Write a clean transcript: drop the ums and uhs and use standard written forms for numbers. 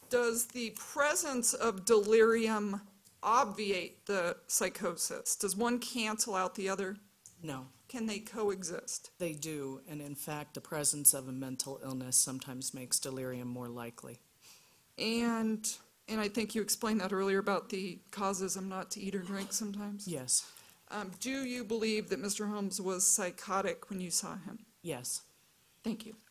Does the presence of delirium obviate the psychosis? Does one cancel out the other? No, Can they coexist? they do, and in fact, the presence of a mental illness sometimes makes delirium more likely. And I think you explained that earlier about the causes them not to eat or drink sometimes. Yes, Do you believe that Mr. Holmes was psychotic when you saw him? yes. Thank you.